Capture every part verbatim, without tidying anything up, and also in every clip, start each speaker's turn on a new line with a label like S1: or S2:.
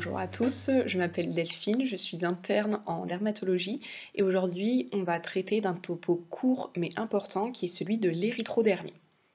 S1: Bonjour à tous, je m'appelle Delphine, je suis interne en dermatologie et aujourd'hui on va traiter d'un topo court mais important qui est celui de l'érythrodermie.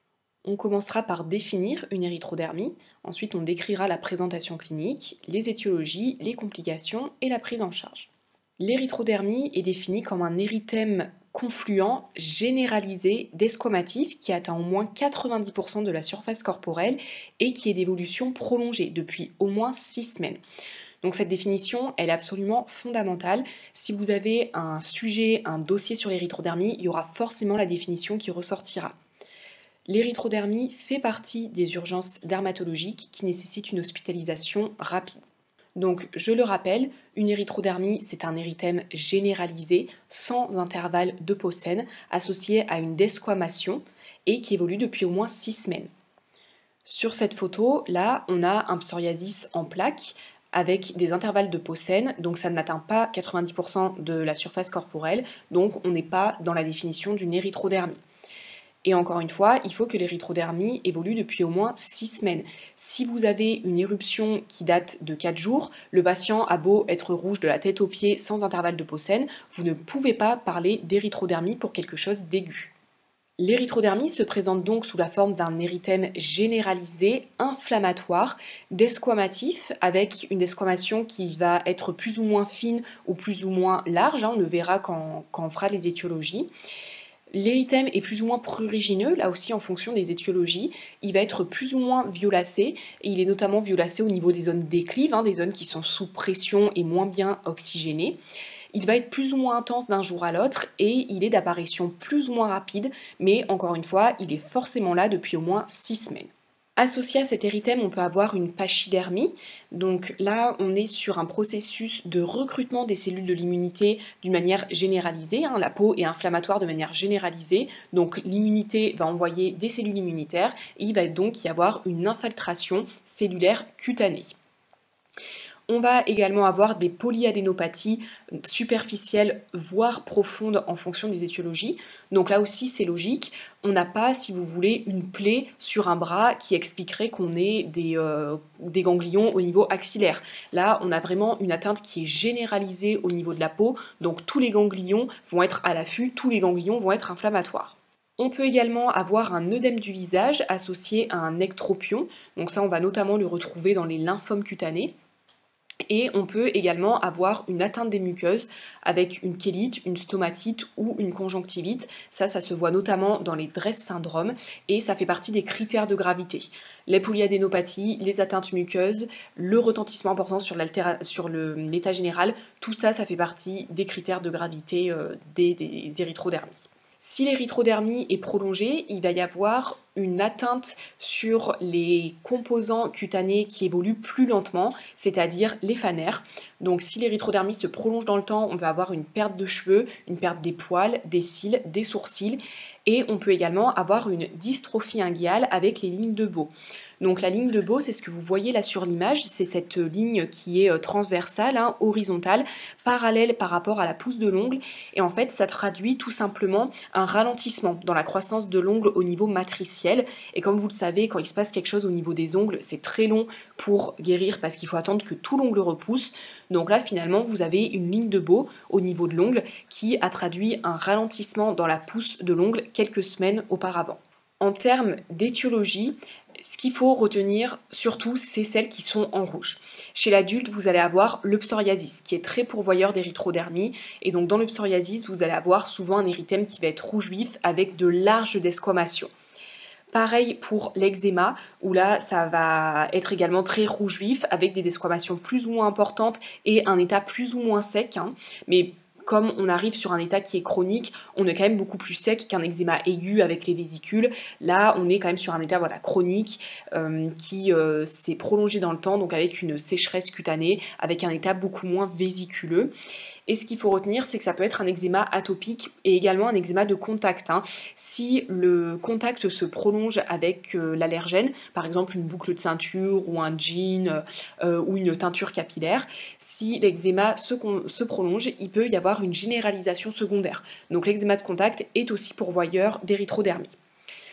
S1: On commencera par définir une érythrodermie, ensuite on décrira la présentation clinique, les étiologies, les complications et la prise en charge. L'érythrodermie est définie comme un érythème confluent généralisé desquamatif qui atteint au moins quatre-vingt-dix pour cent de la surface corporelle et qui est d'évolution prolongée depuis au moins six semaines. Donc cette définition, elle est absolument fondamentale. Si vous avez un sujet, un dossier sur l'érythrodermie, il y aura forcément la définition qui ressortira. L'érythrodermie fait partie des urgences dermatologiques qui nécessitent une hospitalisation rapide. Donc, je le rappelle, une érythrodermie, c'est un érythème généralisé, sans intervalle de peau saine, associé à une desquamation et qui évolue depuis au moins six semaines. Sur cette photo, là, on a un psoriasis en plaques avec des intervalles de peau saine, donc ça n'atteint pas quatre-vingt-dix pour cent de la surface corporelle, donc on n'est pas dans la définition d'une érythrodermie. Et encore une fois, il faut que l'érythrodermie évolue depuis au moins six semaines. Si vous avez une éruption qui date de quatre jours, le patient a beau être rouge de la tête aux pieds sans intervalle de peau saine, vous ne pouvez pas parler d'érythrodermie pour quelque chose d'aigu. L'érythrodermie se présente donc sous la forme d'un érythème généralisé, inflammatoire, desquamatif, avec une desquamation qui va être plus ou moins fine ou plus ou moins large, hein, on le verra quand, quand on fera les étiologies. L'érythème est plus ou moins prurigineux, là aussi en fonction des étiologies. Il va être plus ou moins violacé, et il est notamment violacé au niveau des zones déclives, hein, des zones qui sont sous pression et moins bien oxygénées. Il va être plus ou moins intense d'un jour à l'autre, et il est d'apparition plus ou moins rapide, mais encore une fois, il est forcément là depuis au moins six semaines. Associé à cet érythème, on peut avoir une pachydermie. Donc là, on est sur un processus de recrutement des cellules de l'immunité d'une manière généralisée. Hein. La peau est inflammatoire de manière généralisée. Donc l'immunité va envoyer des cellules immunitaires et il va donc y avoir une infiltration cellulaire cutanée. On va également avoir des polyadénopathies superficielles, voire profondes en fonction des étiologies. Donc là aussi, c'est logique. On n'a pas, si vous voulez, une plaie sur un bras qui expliquerait qu'on ait des, euh, des ganglions au niveau axillaire. Là, on a vraiment une atteinte qui est généralisée au niveau de la peau. Donc tous les ganglions vont être à l'affût, tous les ganglions vont être inflammatoires. On peut également avoir un œdème du visage associé à un ectropion. Donc ça, on va notamment le retrouver dans les lymphomes cutanés. Et on peut également avoir une atteinte des muqueuses avec une chélite, une stomatite ou une conjonctivite. Ça, ça se voit notamment dans les Dress syndrome et ça fait partie des critères de gravité. Les polyadénopathies, les atteintes muqueuses, le retentissement important sur l'état général, tout ça, ça fait partie des critères de gravité euh, des, des érythrodermies. Si l'érythrodermie est prolongée, il va y avoir une atteinte sur les composants cutanés qui évoluent plus lentement, c'est-à-dire les phanères. Donc si l'érythrodermie se prolonge dans le temps, on peut avoir une perte de cheveux, une perte des poils, des cils, des sourcils, et on peut également avoir une dystrophie unguiale avec les lignes de Beau. Donc la ligne de Beau, c'est ce que vous voyez là sur l'image, c'est cette ligne qui est transversale, hein, horizontale, parallèle par rapport à la pousse de l'ongle, et en fait ça traduit tout simplement un ralentissement dans la croissance de l'ongle au niveau matriciel, et comme vous le savez, quand il se passe quelque chose au niveau des ongles, c'est très long pour guérir parce qu'il faut attendre que tout l'ongle repousse. Donc là finalement vous avez une ligne de Beau au niveau de l'ongle qui a traduit un ralentissement dans la pousse de l'ongle quelques semaines auparavant. En termes d'étiologie, ce qu'il faut retenir surtout, c'est celles qui sont en rouge. Chez l'adulte, vous allez avoir le psoriasis, qui est très pourvoyeur d'érythrodermie. Et donc dans le psoriasis, vous allez avoir souvent un érythème qui va être rouge vif avec de larges desquamations. Pareil pour l'eczéma, où là, ça va être également très rouge vif, avec des desquamations plus ou moins importantes et un état plus ou moins sec. Hein, mais comme on arrive sur un état qui est chronique, on est quand même beaucoup plus sec qu'un eczéma aigu avec les vésicules. Là, on est quand même sur un état voilà, chronique euh, qui euh, s'est prolongé dans le temps, donc avec une sécheresse cutanée, avec un état beaucoup moins vésiculeux. Et ce qu'il faut retenir, c'est que ça peut être un eczéma atopique et également un eczéma de contact. Hein. Si le contact se prolonge avec euh, l'allergène, par exemple une boucle de ceinture ou un jean euh, ou une teinture capillaire, si l'eczéma se, se prolonge, il peut y avoir une généralisation secondaire. Donc l'eczéma de contact est aussi pourvoyeur d'érythrodermie.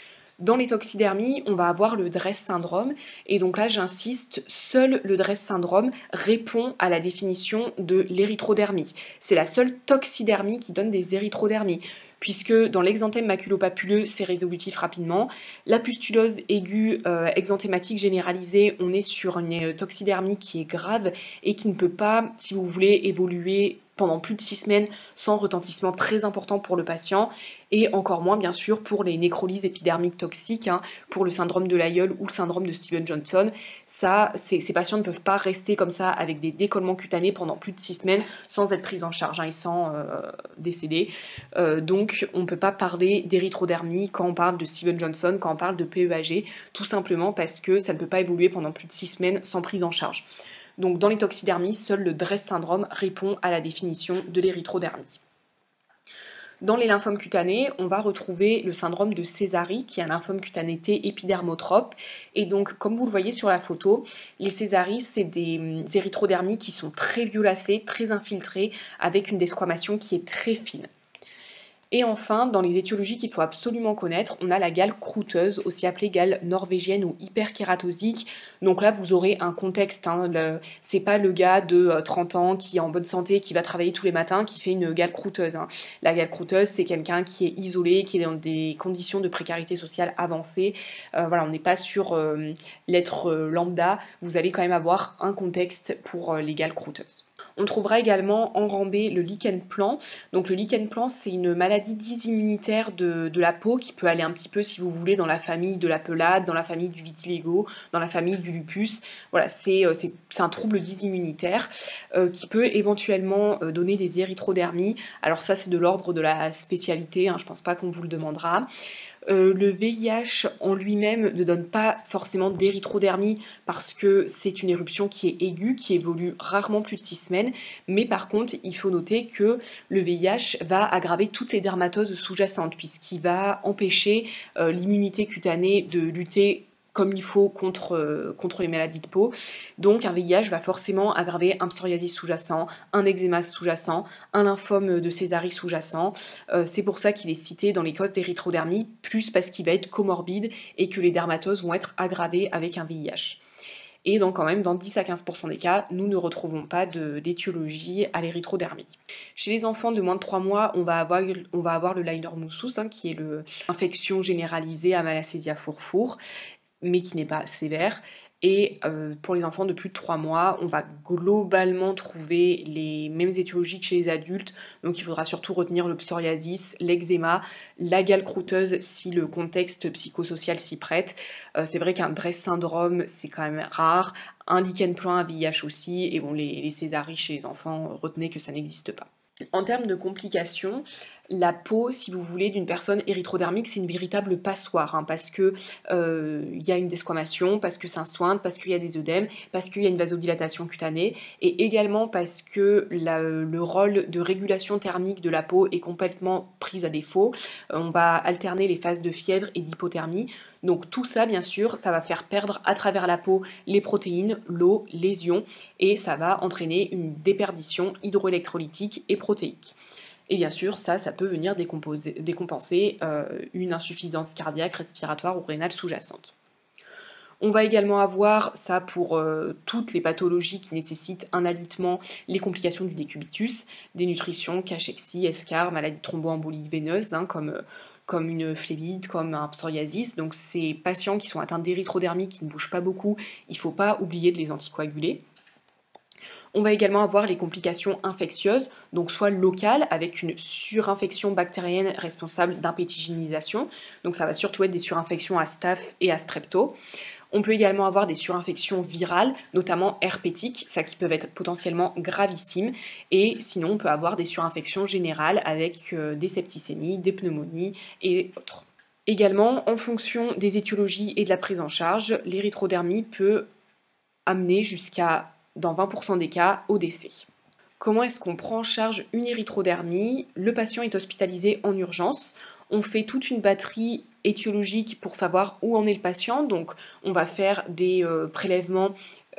S1: Dans les toxidermies, on va avoir le Dress syndrome et donc là j'insiste, seul le Dress syndrome répond à la définition de l'érythrodermie. C'est la seule toxidermie qui donne des érythrodermies, puisque dans l'exanthème maculopapuleux, c'est résolutif rapidement. La pustulose aiguë euh, exanthématique généralisée, on est sur une toxidermie qui est grave et qui ne peut pas, si vous voulez, évoluer pendant plus de six semaines sans retentissement très important pour le patient, et encore moins bien sûr pour les nécrolyses épidermiques toxiques, hein, pour le syndrome de l'aïeul ou le syndrome de Stevens-Johnson. Ça, ces, ces patients ne peuvent pas rester comme ça avec des décollements cutanés pendant plus de six semaines sans être pris en charge, hein, et sans euh, décéder. Euh, donc on ne peut pas parler d'érythrodermie quand on parle de Stevens-Johnson, quand on parle de P E A G, tout simplement parce que ça ne peut pas évoluer pendant plus de six semaines sans prise en charge. Donc dans les toxidermies, seul le Dress syndrome répond à la définition de l'érythrodermie. Dans les lymphomes cutanés, on va retrouver le syndrome de Sézary, qui est un lymphome cutané T épidermotrope. Et donc, comme vous le voyez sur la photo, les Sézary, c'est des érythrodermies qui sont très violacées, très infiltrées, avec une desquamation qui est très fine. Et enfin, dans les étiologies qu'il faut absolument connaître, on a la gale croûteuse, aussi appelée gale norvégienne ou hyperkératosique. Donc là, vous aurez un contexte. Hein, le, c'est pas le gars de trente ans qui est en bonne santé, qui va travailler tous les matins, qui fait une gale croûteuse. Hein. La gale croûteuse, c'est quelqu'un qui est isolé, qui est dans des conditions de précarité sociale avancées. Euh, voilà, on n'est pas sur euh, l'être lambda. Vous allez quand même avoir un contexte pour euh, les gales croûteuses. On trouvera également enrambé le lichen plan. Donc le lichen plan, c'est une maladie dysimmunitaire de, de la peau qui peut aller un petit peu, si vous voulez, dans la famille de la pelade, dans la famille du vitiligo, dans la famille du lupus. Voilà, c'est, c'est, c'est un trouble dysimmunitaire euh, qui peut éventuellement euh, donner des érythrodermies. Alors ça, c'est de l'ordre de la spécialité, hein, je ne pense pas qu'on vous le demandera. Euh, le V I H en lui-même ne donne pas forcément d'érythrodermie parce que c'est une éruption qui est aiguë, qui évolue rarement plus de six semaines, mais par contre il faut noter que le V I H va aggraver toutes les dermatoses sous-jacentes puisqu'il va empêcher euh, l'immunité cutanée de lutter comme il faut contre, euh, contre les maladies de peau. Donc un V I H va forcément aggraver un psoriasis sous-jacent, un eczéma sous-jacent, un lymphome de Sézary sous-jacent. Euh, c'est pour ça qu'il est cité dans les causes d'érythrodermie, plus parce qu'il va être comorbide et que les dermatoses vont être aggravées avec un V I H. Et donc quand même, dans dix à quinze pour cent des cas, nous ne retrouvons pas de, d'étiologie à l'érythrodermie. Chez les enfants de moins de trois mois, on va avoir, on va avoir le Leiner Moussus, hein, qui est l'infection généralisée à Malacésia fourfour, mais qui n'est pas sévère. Et euh, pour les enfants de plus de trois mois, on va globalement trouver les mêmes étiologies que chez les adultes. Donc il faudra surtout retenir le psoriasis, l'eczéma, la gale croûteuse si le contexte psychosocial s'y prête. Euh, c'est vrai qu'un Dress syndrome, c'est quand même rare. Un lichen plan, un V I H aussi. Et bon, les, les Sézary chez les enfants, retenez que ça n'existe pas. En termes de complications, la peau, si vous voulez, d'une personne érythrodermique, c'est une véritable passoire, hein, parce que euh, y a une desquamation, parce que ça sointe, parce qu'il y a des œdèmes, parce qu'il y a une vasodilatation cutanée, et également parce que la, le rôle de régulation thermique de la peau est complètement pris à défaut. Euh, on va alterner les phases de fièvre et d'hypothermie. Donc tout ça, bien sûr, ça va faire perdre à travers la peau les protéines, l'eau, les ions, et ça va entraîner une déperdition hydroélectrolytique et protéique. Et bien sûr, ça, ça peut venir décompenser euh, une insuffisance cardiaque, respiratoire ou rénale sous-jacente. On va également avoir, ça pour euh, toutes les pathologies qui nécessitent un alitement, les complications du décubitus, dénutrition, cachexie, escarre, maladie thromboembolique veineuse, hein, comme... Euh, comme une phlébite, comme un psoriasis. Donc ces patients qui sont atteints d'érythrodermie, qui ne bougent pas beaucoup, il ne faut pas oublier de les anticoaguler. On va également avoir les complications infectieuses, donc soit locales, avec une surinfection bactérienne responsable d'impétigénisation, donc ça va surtout être des surinfections à staph et à strepto. On peut également avoir des surinfections virales, notamment herpétiques, ça qui peuvent être potentiellement gravissimes. Et sinon, on peut avoir des surinfections générales avec euh, des septicémies, des pneumonies et autres. Également, en fonction des étiologies et de la prise en charge, l'érythrodermie peut amener jusqu'à, dans vingt pour cent des cas, au décès. Comment est-ce qu'on prend en charge une érythrodermie? Le patient est hospitalisé en urgence. On fait toute une batterie étiologique pour savoir où en est le patient. Donc on va faire des euh, prélèvements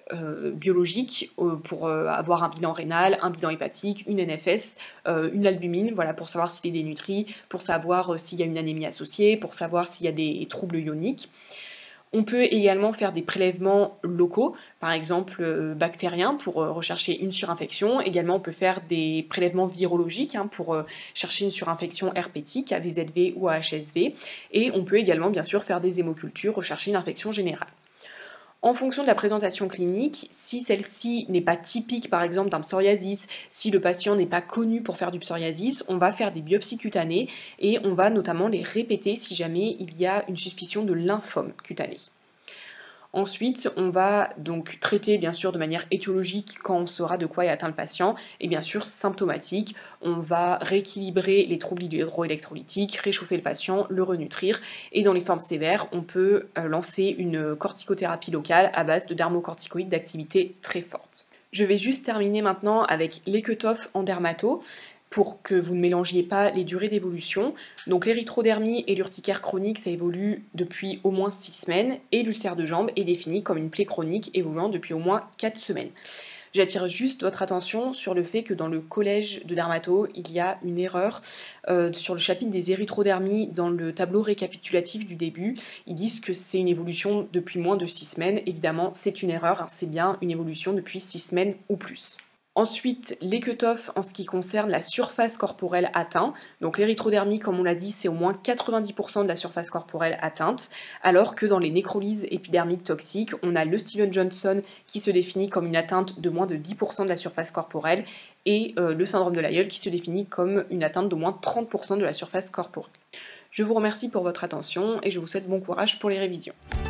S1: euh, biologiques euh, pour euh, avoir un bilan rénal, un bilan hépatique, une N F S, euh, une albumine, voilà, pour savoir s'il est dénutri, pour savoir euh, s'il y a une anémie associée, pour savoir s'il y a des troubles ioniques. On peut également faire des prélèvements locaux, par exemple euh, bactériens, pour euh, rechercher une surinfection. Également, on peut faire des prélèvements virologiques hein, pour euh, chercher une surinfection herpétique, A V Z V ou A H S V. Et on peut également, bien sûr, faire des hémocultures, rechercher une infection générale. En fonction de la présentation clinique, si celle-ci n'est pas typique par exemple d'un psoriasis, si le patient n'est pas connu pour faire du psoriasis, on va faire des biopsies cutanées et on va notamment les répéter si jamais il y a une suspicion de lymphome cutané. Ensuite, on va donc traiter bien sûr de manière étiologique quand on saura de quoi est atteint le patient et bien sûr symptomatique. On va rééquilibrer les troubles hydroélectrolytiques, réchauffer le patient, le renutrir et dans les formes sévères, on peut lancer une corticothérapie locale à base de dermocorticoïdes d'activité très forte. Je vais juste terminer maintenant avec les cutoffs en dermato, pour que vous ne mélangiez pas les durées d'évolution. Donc l'érythrodermie et l'urticaire chronique, ça évolue depuis au moins six semaines, et l'ulcère de jambe est défini comme une plaie chronique évoluant depuis au moins quatre semaines. J'attire juste votre attention sur le fait que dans le collège de dermato, il y a une erreur euh, sur le chapitre des érythrodermies dans le tableau récapitulatif du début. Ils disent que c'est une évolution depuis moins de six semaines. Évidemment, c'est une erreur, hein, c'est bien une évolution depuis six semaines ou plus. Ensuite, les cutoffs en ce qui concerne la surface corporelle atteinte. Donc l'érythrodermie, comme on l'a dit, c'est au moins quatre-vingt-dix pour cent de la surface corporelle atteinte, alors que dans les nécrolyses épidermiques toxiques, on a le Stevens-Johnson qui se définit comme une atteinte de moins de dix pour cent de la surface corporelle et euh, le syndrome de Lyell qui se définit comme une atteinte d'au moins trente pour cent de la surface corporelle. Je vous remercie pour votre attention et je vous souhaite bon courage pour les révisions.